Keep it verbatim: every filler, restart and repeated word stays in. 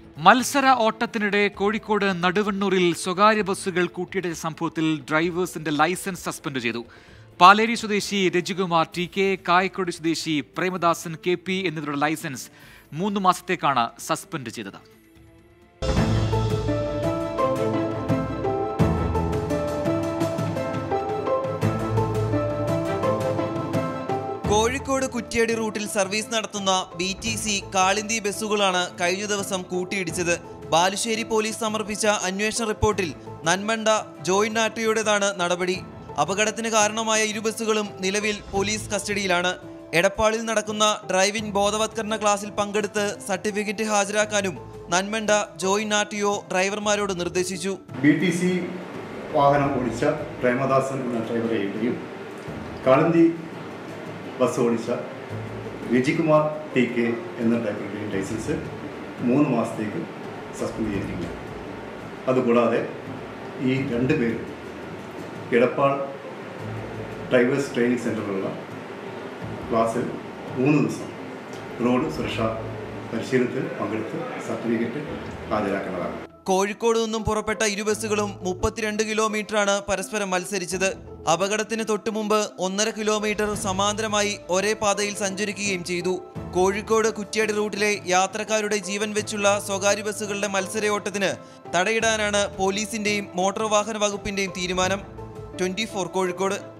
മത്സര ഓട്ടത്തിനിടെ കോഴിക്കോട് നടുവണ്ണൂരിൽ സ്വകാര്യ ബസ്സുകൾ കൂട്ടിയിടിച്ച സംഭവത്തിൽ ഡ്രൈവേഴ്സിന്റെ ലൈസൻസ് സസ്പെൻഡ് ചെയ്തു. പാലേരി സ്വദേശി രജികുമാർ ടി കെ, കായക്കൊടി സ്വദേശി പ്രേമദാസൻ കെ പി എന്നിവരുടെ ലൈസൻസ് മൂന്ന് മാസത്തേക്കാണ് സസ്പെൻഡ് ചെയ്തത്. കോഴിക്കോട് കുറ്റ്യാടി റൂട്ടിൽ സർവീസ് നടത്തുന്ന ബി ടി സി കാളിന്തി ബസ്സുകളാണ് കഴിഞ്ഞ ദിവസം കൂട്ടിയിടിച്ചത്. ബാലുശ്ശേരി പോലീസ് സമർപ്പിച്ച അന്വേഷണ റിപ്പോർട്ടിൽ നന്മണ്ട ജോയിന്റ് ആർടിഒയുടേതാണ് നടപടി. അപകടത്തിന് കാരണമായ ഇരു ബസ്സുകളും നിലവിൽ പോലീസ് കസ്റ്റഡിയിലാണ്. എടപ്പാളിൽ നടക്കുന്ന ഡ്രൈവിംഗ് ബോധവത്കരണ ക്ലാസ്സിൽ പങ്കെടുത്ത് സർട്ടിഫിക്കറ്റ് ഹാജരാക്കാനും നന്മണ്ട ജോയിന്റ് ആർടിഒ ഡ്രൈവർമാരോട് നിർദ്ദേശിച്ചു. ബി ടി സി വാഹനം ഓടിച്ച പ്രേമദാസൻ എന്ന ഡ്രൈവറെയും കാളിന്തി ബസ് ഓടിച്ച രജികുമാർ ടി കെ എന്ന ഡ്രൈവറുടെയും ലൈസൻസ് മൂന്ന് മാസത്തേക്ക് സസ്പെൻഡ് ചെയ്തിരിക്കുന്നു. അതുകൂടാതെ ഈ രണ്ട് പേരും എടപ്പാൾ ഡ്രൈവേഴ്സ് ട്രെയിനിങ് സെൻ്ററിലുള്ള ക്ലാസ്സിൽ മൂന്ന് ദിവസം റോഡ് സുരക്ഷാ പരിശീലനത്തിൽ പങ്കെടുത്ത് സർട്ടിഫിക്കറ്റ് ഹാജരാക്കുന്നതാണ്. കോഴിക്കോട് നിന്നും പുറപ്പെട്ട ഇരു ബസ്സുകളും മുപ്പത്തിരണ്ട് കിലോമീറ്ററാണ് പരസ്പരം മത്സരിച്ചത്. അപകടത്തിന് തൊട്ടുമുമ്പ് ഒന്നര കിലോമീറ്റർ സമാന്തരമായി ഒരേ പാതയിൽ സഞ്ചരിക്കുകയും ചെയ്തു. കോഴിക്കോട് കുറ്റ്യാടി റൂട്ടിലെ യാത്രക്കാരുടെ ജീവൻ വെച്ചുള്ള സ്വകാര്യ ബസ്സുകളുടെ മത്സരയോട്ടത്തിന് തടയിടാനാണ് പോലീസിന്റെയും മോട്ടോർ വാഹന വകുപ്പിന്റെയും തീരുമാനം. Twenty four Kozhikode.